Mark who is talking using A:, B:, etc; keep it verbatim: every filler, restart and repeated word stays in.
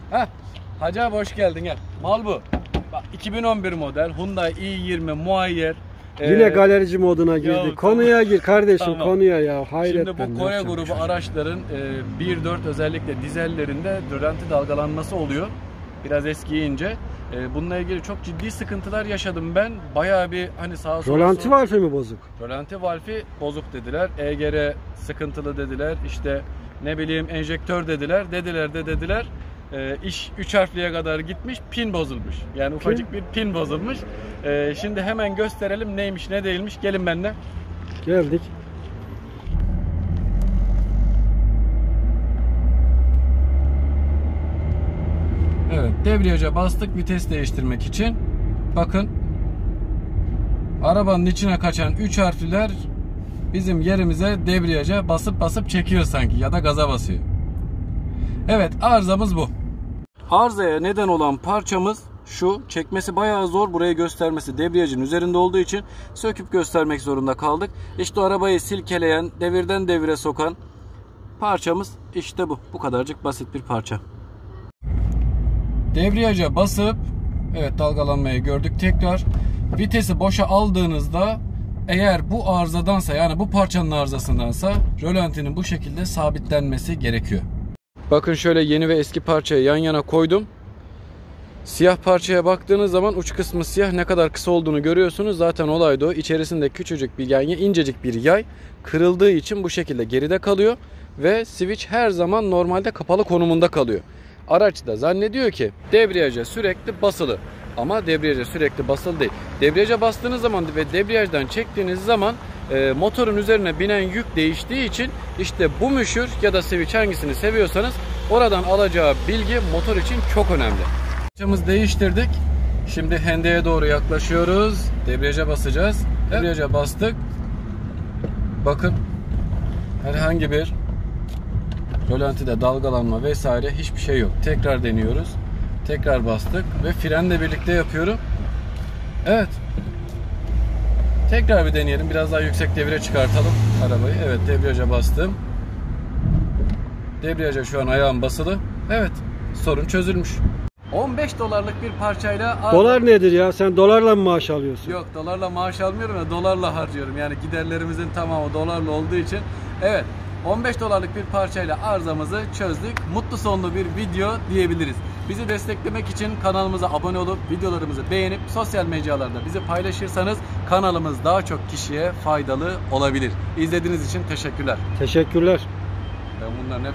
A: Heh. Hacı abi hoş geldin gel. Mal bu. Bak iki bin on bir model Hyundai i yirmi Muayyer.
B: Yine ee, galerici moduna girdi.
A: Ya,
B: konuya
A: tamam.
B: gir kardeşim,
A: Tamam.
B: konuya ya. Hayretten.
A: Şimdi bu Kore grubu şey. araçların e, bir dört özellikle dizellerinde rölanti dalgalanması oluyor. Biraz eskiyince. E, bununla ilgili çok ciddi sıkıntılar yaşadım ben. Bayağı bir hani sağa sola.
B: Rölanti valfi mi bozuk?
A: Rölanti valfi bozuk dediler. E G R sıkıntılı dediler. İşte ne bileyim enjektör dediler. Dediler de dediler. E, iş üç harfliye kadar gitmiş. Pin bozulmuş. Yani ufacık bir pin bozulmuş. E, şimdi hemen gösterelim neymiş ne değilmiş. Gelin benimle.
B: Geldik.
A: Evet, debriyaja bastık vites değiştirmek için. Bakın. Arabanın içine kaçan üç harfliler bizim yerimize debriyaja basıp basıp çekiyor sanki ya da gaza basıyor. Evet, arızamız bu. Arızaya neden olan parçamız şu. Çekmesi bayağı zor. Burayı göstermesi debriyajın üzerinde olduğu için söküp göstermek zorunda kaldık. İşte arabayı silkeleyen, devirden devire sokan parçamız işte bu. Bu kadarcık basit bir parça. Debriyaja basıp evet dalgalanmayı gördük tekrar. Vitesi boşa aldığınızda eğer bu arızadansa yani bu parçanın arızasındansa rölantinin bu şekilde sabitlenmesi gerekiyor. Bakın şöyle yeni ve eski parçayı yan yana koydum. Siyah parçaya baktığınız zaman uç kısmı siyah, ne kadar kısa olduğunu görüyorsunuz. Zaten olay da o. İçerisinde küçücük bir yay, incecik bir yay kırıldığı için bu şekilde geride kalıyor. Ve switch her zaman normalde kapalı konumunda kalıyor. Araç da zannediyor ki debriyaja sürekli basılı. Ama debriyaja sürekli basılı değil. Debriyaja bastığınız zaman ve debriyajdan çektiğiniz zaman e, motorun üzerine binen yük değiştiği için işte bu müşür ya da switch hangisini seviyorsanız oradan alacağı bilgi motor için çok önemli. Parçamızı değiştirdik. Şimdi hendeye doğru yaklaşıyoruz. Debriyaja basacağız. Debriyaja bastık. Bakın herhangi bir rölantide dalgalanma vesaire hiçbir şey yok. Tekrar deniyoruz. Tekrar bastık ve frenle birlikte yapıyorum. Evet. Tekrar bir deneyelim. Biraz daha yüksek devire çıkartalım arabayı. Evet, debriyaja bastım. Debriyaja şu an ayağım basılı. Evet. Sorun çözülmüş. on beş dolarlık bir parçayla...
B: Dolar nedir ya? Sen dolarla mı maaş alıyorsun?
A: Yok, dolarla maaş almıyorum ya, dolarla harcıyorum. Yani giderlerimizin tamamı dolarla olduğu için. Evet. on beş dolarlık bir parçayla arızamızı çözdük. Mutlu sonlu bir video diyebiliriz. Bizi desteklemek için kanalımıza abone olup videolarımızı beğenip sosyal mecralarda bizi paylaşırsanız kanalımız daha çok kişiye faydalı olabilir. İzlediğiniz için teşekkürler.
B: Teşekkürler.
A: Ben bunların